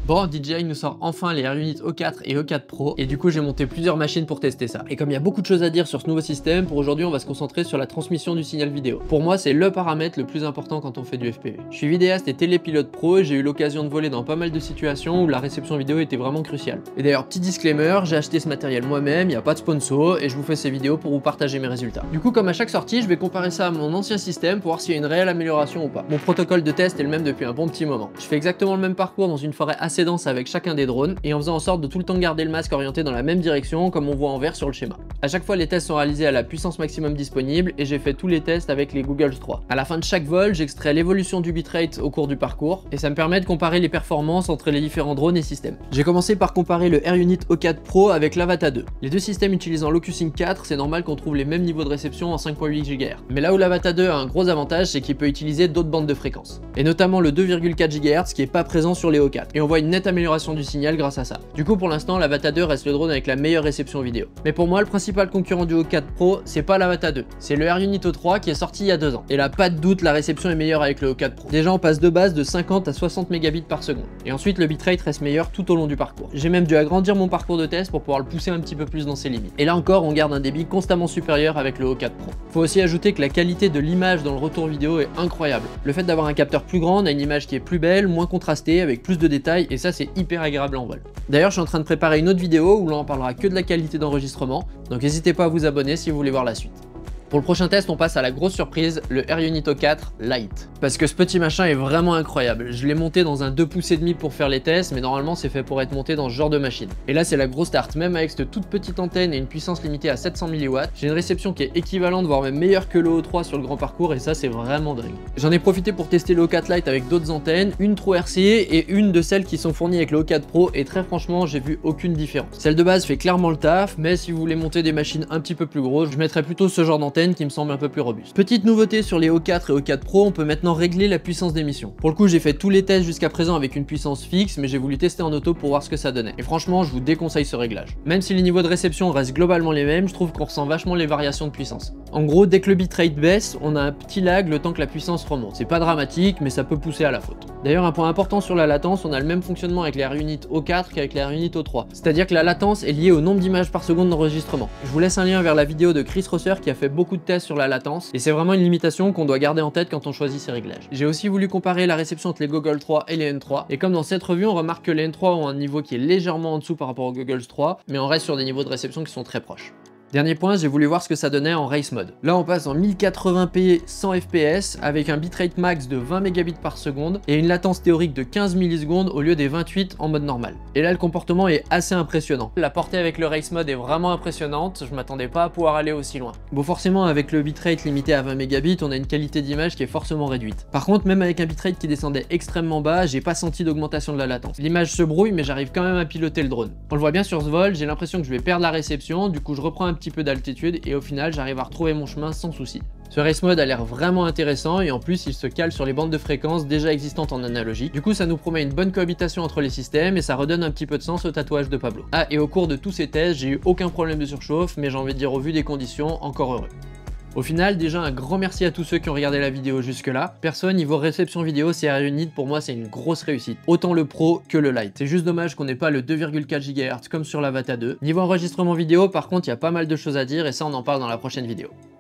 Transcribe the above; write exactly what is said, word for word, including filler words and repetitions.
Bon, D J I nous sort enfin les AirUnit O quatre et O quatre Pro et du coup j'ai monté plusieurs machines pour tester ça. Et comme il y a beaucoup de choses à dire sur ce nouveau système, pour aujourd'hui on va se concentrer sur la transmission du signal vidéo. Pour moi c'est le paramètre le plus important quand on fait du F P V. Je suis vidéaste et télépilote pro et j'ai eu l'occasion de voler dans pas mal de situations où la réception vidéo était vraiment cruciale. Et d'ailleurs petit disclaimer, j'ai acheté ce matériel moi-même, il n'y a pas de sponsor et je vous fais ces vidéos pour vous partager mes résultats. Du coup comme à chaque sortie je vais comparer ça à mon ancien système pour voir s'il y a une réelle amélioration ou pas. Mon protocole de test est le même depuis un bon petit moment. Je fais exactement le même parcours dans une forêt assez dense avec chacun des drones et en faisant en sorte de tout le temps garder le masque orienté dans la même direction comme on voit en vert sur le schéma. À chaque fois les tests sont réalisés à la puissance maximum disponible et j'ai fait tous les tests avec les Google trois. À la fin de chaque vol, j'extrais l'évolution du bitrate au cours du parcours et ça me permet de comparer les performances entre les différents drones et systèmes. J'ai commencé par comparer le AirUnit O quatre Pro avec l'Avata deux. Les deux systèmes utilisant LocuSync quatre, c'est normal qu'on trouve les mêmes niveaux de réception en cinq virgule huit gigahertz. Mais là où l'Avata deux a un gros avantage, c'est qu'il peut utiliser d'autres bandes de fréquences. Et notamment le deux virgule quatre gigahertz qui est pas présent sur les O quatre. Et on voit une nette amélioration du signal grâce à ça. Du coup pour l'instant l'Avata deux reste le drone avec la meilleure réception vidéo. Mais pour moi le principal concurrent du O quatre Pro c'est pas l'Avata deux, c'est le AirUnit O trois qui est sorti il y a deux ans. Et là pas de doute la réception est meilleure avec le O quatre Pro. Déjà on passe de base de cinquante à soixante mégabits par seconde. Et ensuite le bitrate reste meilleur tout au long du parcours. J'ai même dû agrandir mon parcours de test pour pouvoir le pousser un petit peu plus dans ses limites. Et là encore on garde un débit constamment supérieur avec le O quatre Pro. Faut aussi ajouter que la qualité de l'image dans le retour vidéo est incroyable. Le fait d'avoir un capteur plus grand, on a une image qui est plus belle, moins contrastée, avec plus de détails et ça c'est hyper agréable en vol. D'ailleurs je suis en train de préparer une autre vidéo où l'on en parlera que de la qualité d'enregistrement, donc n'hésitez pas à vous abonner si vous voulez voir la suite. Pour le prochain test, on passe à la grosse surprise, le AirUnit O quatre Lite. Parce que ce petit machin est vraiment incroyable. Je l'ai monté dans un deux pouces et demi pour faire les tests, mais normalement c'est fait pour être monté dans ce genre de machine. Et là c'est la grosse start, même avec cette toute petite antenne et une puissance limitée à sept cents milliwatts, j'ai une réception qui est équivalente, voire même meilleure que le O trois sur le grand parcours, et ça c'est vraiment dingue. J'en ai profité pour tester le O quatre Lite avec d'autres antennes, une True R C et une de celles qui sont fournies avec le O quatre Pro, et très franchement j'ai vu aucune différence. Celle de base fait clairement le taf, mais si vous voulez monter des machines un petit peu plus grosses, je mettrais plutôt ce genre d'antenne qui me semble un peu plus robuste. Petite nouveauté sur les O quatre et O quatre Pro, on peut maintenant régler la puissance d'émission. Pour le coup j'ai fait tous les tests jusqu'à présent avec une puissance fixe, mais j'ai voulu tester en auto pour voir ce que ça donnait. Et franchement je vous déconseille ce réglage. Même si les niveaux de réception restent globalement les mêmes, je trouve qu'on ressent vachement les variations de puissance. En gros dès que le bitrate baisse, on a un petit lag le temps que la puissance remonte. C'est pas dramatique mais ça peut pousser à la faute. D'ailleurs un point important sur la latence, on a le même fonctionnement avec les AirUnit O quatre qu'avec les AirUnit O trois. C'est-à-dire que la latence est liée au nombre d'images par seconde d'enregistrement. Je vous laisse un lien vers la vidéo de Chris Rosser qui a fait beaucoup de tests sur la latence et c'est vraiment une limitation qu'on doit garder en tête quand on choisit ces réglages. J'ai aussi voulu comparer la réception entre les Google trois et les N trois et comme dans cette revue on remarque que les N trois ont un niveau qui est légèrement en dessous par rapport aux Google trois, mais on reste sur des niveaux de réception qui sont très proches. Dernier point, j'ai voulu voir ce que ça donnait en race mode. Là on passe en mille quatre-vingts p cent F P S avec un bitrate max de vingt mégabits par seconde et une latence théorique de quinze millisecondes au lieu des vingt-huit en mode normal. Et là le comportement est assez impressionnant. La portée avec le race mode est vraiment impressionnante, je m'attendais pas à pouvoir aller aussi loin. Bon forcément avec le bitrate limité à vingt mégabits, on a une qualité d'image qui est forcément réduite. Par contre même avec un bitrate qui descendait extrêmement bas, j'ai pas senti d'augmentation de la latence. L'image se brouille mais j'arrive quand même à piloter le drone. On le voit bien sur ce vol, j'ai l'impression que je vais perdre la réception, du coup je reprends un petit peu d'altitude et au final j'arrive à retrouver mon chemin sans souci. Ce race mode a l'air vraiment intéressant et en plus il se cale sur les bandes de fréquences déjà existantes en analogique. Du coup ça nous promet une bonne cohabitation entre les systèmes et ça redonne un petit peu de sens au tatouage de Pablo. Ah et au cours de tous ces tests j'ai eu aucun problème de surchauffe, mais j'ai envie de dire au vu des conditions, encore heureux. Au final, déjà un grand merci à tous ceux qui ont regardé la vidéo jusque là. Perso, niveau réception vidéo, c'est AirUnit, pour moi c'est une grosse réussite. Autant le Pro que le Lite. C'est juste dommage qu'on n'ait pas le deux virgule quatre gigahertz comme sur l'Avata deux. Niveau enregistrement vidéo, par contre, il y a pas mal de choses à dire et ça on en parle dans la prochaine vidéo.